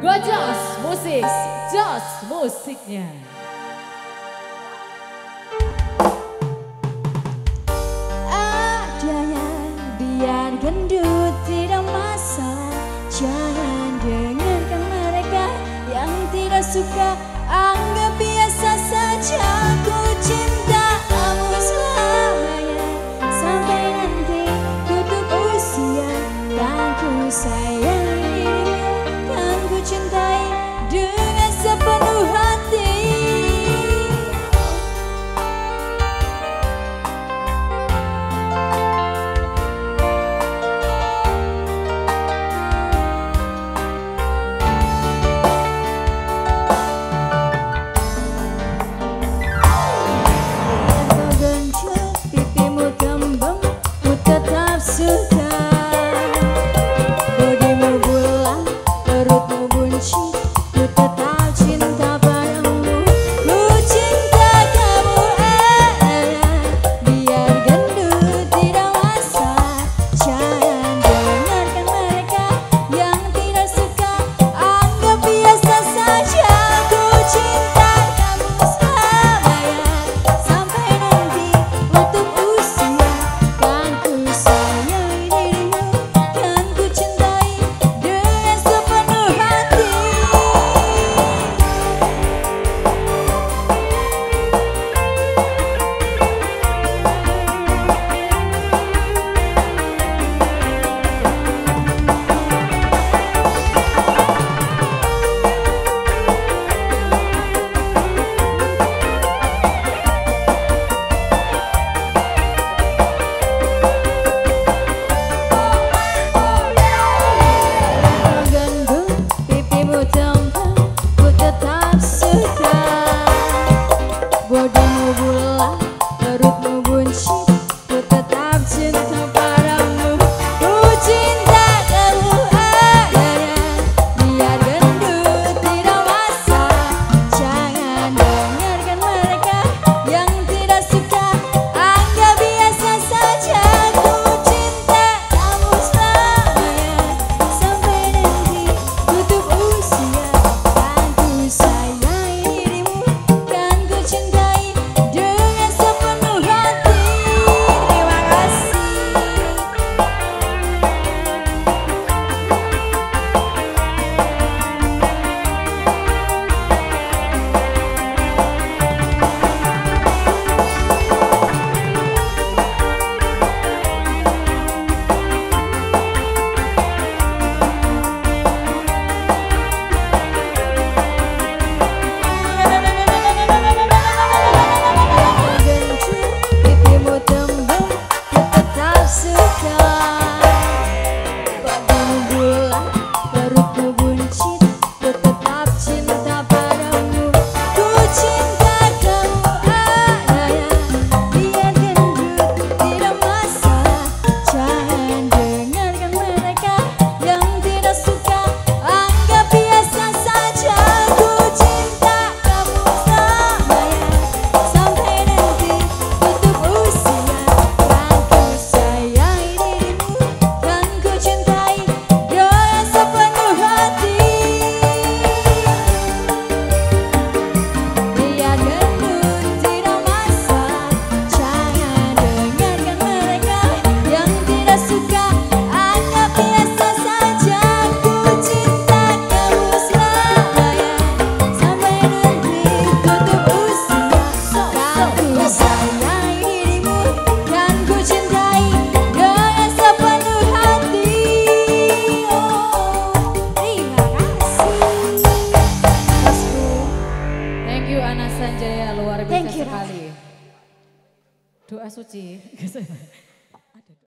Gojos musik, jos musiknya. Ada yang biar gendut tidak masalah. Jangan dengarkan mereka yang tidak suka. Anggap biasa saja. Ku cinta kamu selamanya. Sampai nanti tutup usia. Dan ku sayang dirimu. Dan ku cintai dengan sepenuh hati. Bodimu bulat, perutmu buncit, ku tetap cinta padamu. Ku cinta kamu adanya, biar gendut tidak masalah. Jangan dengarkan mereka yang tidak suka. Anggap biasa saja. Ku cinta kamu selamanya. Sampai nanti tutup usia. Dan ku sayangi dirimu. Dan ku cinta dengan sepenuh hati. Terima kasih. Pipimu tembem, ku tetap suka. Badanmu bulat, perutmu buncit, ku tetap cinta padamu. Ku cinta kamu adanya, biar gendut tidak masalah. Jangan dengarkan mereka yang tidak suka. Anggap biasa saja. Ku cinta kamu selamanya. Sampai nanti tutup usia. Dan ku sayangi dirimu. Dan ku cintai dengan sepenuh hati. Biar gendut tidak masalah. Jangan dengarkan mereka yang tidak suka. Anggap biasa saja. Ku cinta kamu selamanya. Sampai nanti tutup usia. Dan ku sayangi dirimu. Dan ku cintai dengan sepenuh hati. Terima kasih. Thank you Ana Sanjaya, luar biasa Thank you, sekali. Doa suci.